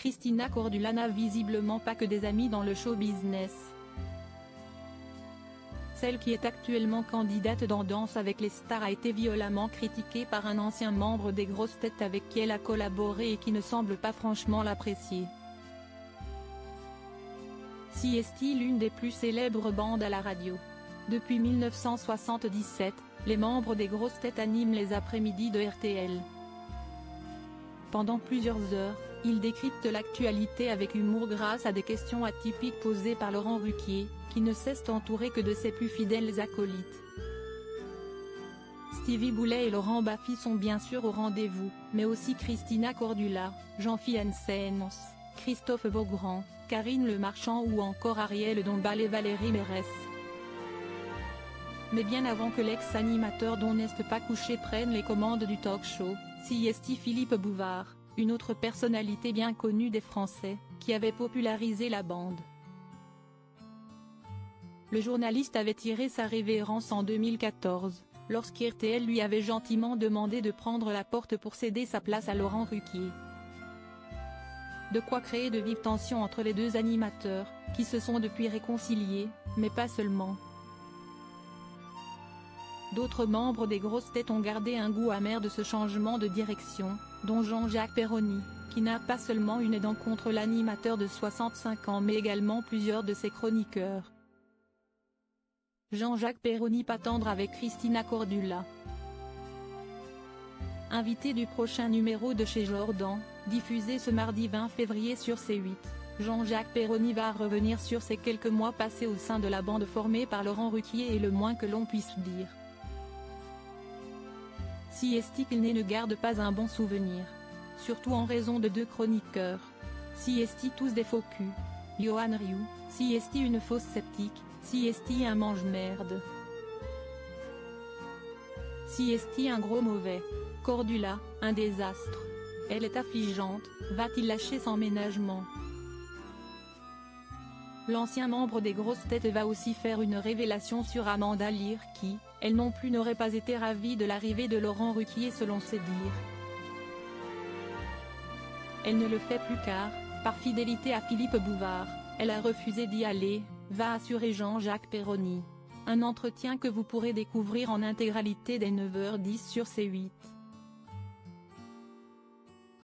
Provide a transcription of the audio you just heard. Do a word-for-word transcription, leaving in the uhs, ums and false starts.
Christina Cordula n'a visiblement pas que des amis dans le show business. Celle qui est actuellement candidate dans Danse avec les stars a été violemment critiquée par un ancien membre des grosses têtes avec qui elle a collaboré et qui ne semble pas franchement l'apprécier. C S T, l'une des plus célèbres bandes à la radio. Depuis mille neuf cent soixante-dix-sept, les membres des grosses têtes animent les après-midi de R T L. Pendant plusieurs heures, ils décryptent l'actualité avec humour grâce à des questions atypiques posées par Laurent Ruquier, qui ne cesse entouré que de ses plus fidèles acolytes. Stevie Boulet et Laurent Baffy sont bien sûr au rendez-vous, mais aussi Christina Cordula, Jean-Philippe Janssens, Christophe Beaugrand, Karine Le Marchand ou encore Ariel Dombal et Valérie Mérès. Mais bien avant que l'ex-animateur dont n'est pas couché prenne les commandes du talk-show, C S T Philippe Bouvard, une autre personnalité bien connue des Français, qui avait popularisé la bande. Le journaliste avait tiré sa révérence en deux mille quatorze, lorsqu'R T L lui avait gentiment demandé de prendre la porte pour céder sa place à Laurent Ruquier. De quoi créer de vives tensions entre les deux animateurs, qui se sont depuis réconciliés, mais pas seulement. D'autres membres des grosses têtes ont gardé un goût amer de ce changement de direction, dont Jean-Jacques Perroni, qui n'a pas seulement une dent contre l'animateur de soixante-cinq ans mais également plusieurs de ses chroniqueurs. Jean-Jacques Perroni pas tendre avec Christina Cordula. Invité du prochain numéro de Chez Jordan, diffusé ce mardi vingt février sur C huit, Jean-Jacques Perroni va revenir sur ces quelques mois passés au sein de la bande formée par Laurent Ruquier et le moins que l'on puisse dire. C S T qu'il ne garde pas un bon souvenir. Surtout en raison de deux chroniqueurs. C S T tous des faux culs. Johan Rioux, C S T une fausse sceptique, C S T un mange-merde. C S T un gros mauvais. Cordula, un désastre. Elle est affligeante, va-t-il lâcher sans ménagement? L'ancien membre des grosses têtes va aussi faire une révélation sur Amanda Lear qui, elle non plus n'aurait pas été ravie de l'arrivée de Laurent Ruquier selon ses dires. Elle ne le fait plus car, par fidélité à Philippe Bouvard, elle a refusé d'y aller, va assurer Jean-Jacques Perroni. Un entretien que vous pourrez découvrir en intégralité dès neuf heures dix sur C huit.